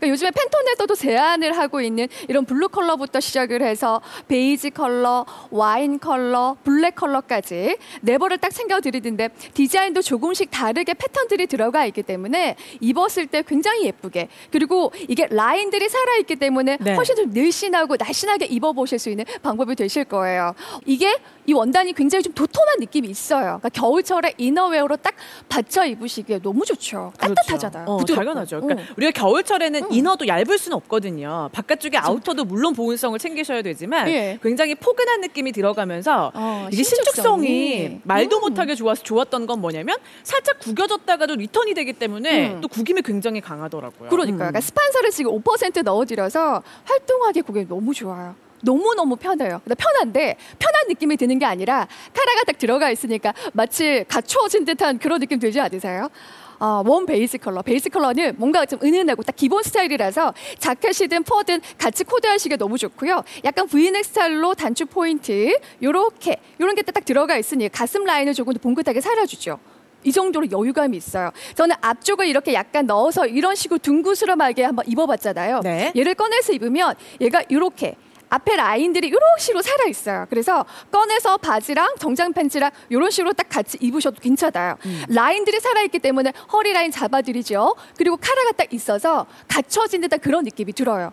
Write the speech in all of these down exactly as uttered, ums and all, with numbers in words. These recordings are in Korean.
그러니까 요즘에 팬톤에서도 제안을 하고 있는 이런 블루 컬러부터 시작을 해서 베이지 컬러, 와인 컬러, 블랙 컬러까지 네 벌을 딱 챙겨드리는데 디자인도 조금씩 다르게 패턴들이 들어가 있기 때문에 입었을 때 굉장히 예쁘게, 그리고 이게 라인들이 살아있기 때문에 네. 훨씬 좀 늘씬하고 날씬하게 입어보실 수 있는 방법이 되실 거예요. 이게 이 원단이 굉장히 좀 도톰한 느낌이 있어요. 그러니까 겨울철에 이너웨어로 딱 받쳐 입으시기에 너무 좋죠. 따뜻하잖아요. 그렇죠. 어, 부드럽고. 당연하죠. 그러니까 어. 우리가 겨울철에는 응. 이너도 얇을 수는 없거든요. 바깥쪽에 아우터도 물론 보온성을 챙기셔야 되지만 예. 굉장히 포근한 느낌이 들어가면서 어, 이게 신축성이. 신축성이 말도 음. 못하게 좋아서 좋았던 건 뭐냐면 살짝 구겨졌다가도 리턴이 되기 때문에 음. 또 구김이 굉장히 강하더라고요. 그러니까요. 음. 그러니까 스판서를 지금 오 퍼센트 넣어드려서 활동하기 그게 너무 좋아요. 너무너무 편해요. 근데 편한데 편한 느낌이 드는 게 아니라 카라가 딱 들어가 있으니까 마치 갖추어진 듯한 그런 느낌 들지 않으세요? 어, 원 베이스 컬러. 베이스 컬러는 뭔가 좀 은은하고 딱 기본 스타일이라서 자켓이든 퍼든 같이 코디하시기에 너무 좋고요. 약간 브이넥 스타일로 단추 포인트 요렇게 요런 게 딱 들어가 있으니 가슴 라인을 조금 더 봉긋하게 살아주죠. 이 정도로 여유감이 있어요. 저는 앞쪽을 이렇게 약간 넣어서 이런 식으로 둥그스름하게 한번 입어봤잖아요. 네. 얘를 꺼내서 입으면 얘가 이렇게 앞에 라인들이 이런 식으로 살아있어요. 그래서 꺼내서 바지랑 정장 팬츠랑 이런 식으로 딱 같이 입으셔도 괜찮아요. 음. 라인들이 살아있기 때문에 허리 라인 잡아드리죠. 그리고 카라가 딱 있어서 갖춰진 듯한 그런 느낌이 들어요.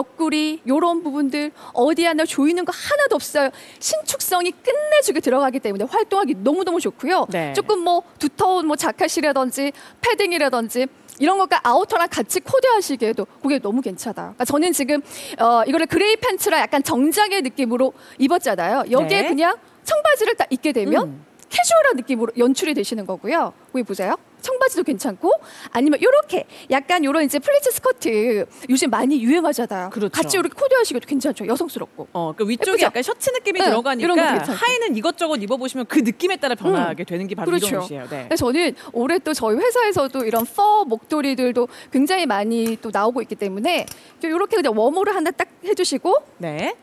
옆구리 이런 부분들 어디 하나 조이는 거 하나도 없어요. 신축성이 끝내주게 들어가기 때문에 활동하기 너무너무 좋고요. 네. 조금 뭐 두터운 뭐 자켓이라든지 패딩이라든지 이런 것과 아우터랑 같이 코디하시기에도 그게 너무 괜찮아요. 그러니까 저는 지금 어, 이거를 그레이 팬츠라 약간 정장의 느낌으로 입었잖아요. 여기에 네. 그냥 청바지를 딱 입게 되면 음. 캐주얼한 느낌으로 연출이 되시는 거고요. 여기 보세요. 청바지도 괜찮고 아니면 이렇게 약간 이런 이제 플리츠 스커트 요즘 많이 유행하잖아요. 그렇죠. 같이 이렇게 코디하시기도 괜찮죠. 여성스럽고. 어, 그 위쪽에 예쁘죠? 약간 셔츠 느낌이 네, 이런 것도 들어가니까 괜찮고. 하의는 이것저것 입어보시면 그 느낌에 따라 변화하게 음. 되는 게 바로 그렇죠. 이런 옷이에요. 네. 그래서 저는 올해 또 저희 회사에서도 이런 퍼 목도리들도 굉장히 많이 또 나오고 있기 때문에 이렇게 그냥 웜홀을 하나 딱 해주시고 네.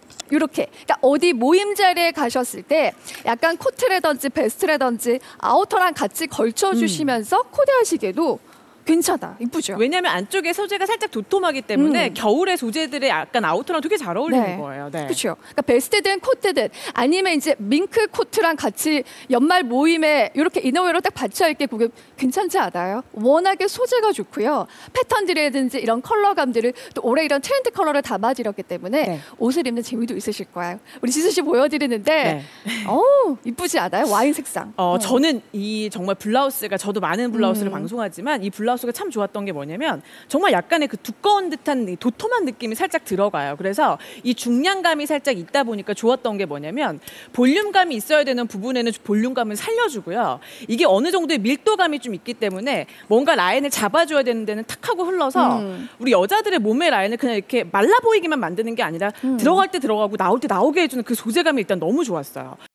이렇게 그러니까 어디 모임 자리에 가셨을 때 약간 코트라든지 베스트라든지 아우터랑 같이 걸쳐주시면서 음. 코디하시기에도 괜찮아. 이쁘죠? 왜냐하면 안쪽에 소재가 살짝 도톰하기 때문에 음. 겨울의 소재들의 약간 아우터랑 되게 잘 어울리는 네. 거예요. 네. 그렇죠. 그러니까 베스트든 코트든 아니면 이제 밍크 코트랑 같이 연말 모임에 이렇게 이너웨어로 딱 받쳐 입게 그게 괜찮지 않아요? 워낙에 소재가 좋고요. 패턴들이라든지 이런 컬러감들을 또 올해 이런 트렌드 컬러를 담아드렸기 때문에 네. 옷을 입는 재미도 있으실 거예요. 우리 지수 씨 보여드리는데 네. 어우 이쁘지 않아요? 와인 색상. 어, 어. 저는 이 정말 블라우스가 저도 많은 블라우스를 음. 방송하지만 이 블라우스가 참 좋았던 게 뭐냐면 정말 약간의 그 두꺼운 듯한 도톰한 느낌이 살짝 들어가요. 그래서 이 중량감이 살짝 있다 보니까 좋았던 게 뭐냐면 볼륨감이 있어야 되는 부분에는 볼륨감을 살려주고요. 이게 어느 정도의 밀도감이 좀 있기 때문에 뭔가 라인을 잡아줘야 되는 데는 탁 하고 흘러서 음. 우리 여자들의 몸의 라인을 그냥 이렇게 말라 보이기만 만드는 게 아니라 음. 들어갈 때 들어가고 나올 때 나오게 해주는 그 소재감이 일단 너무 좋았어요.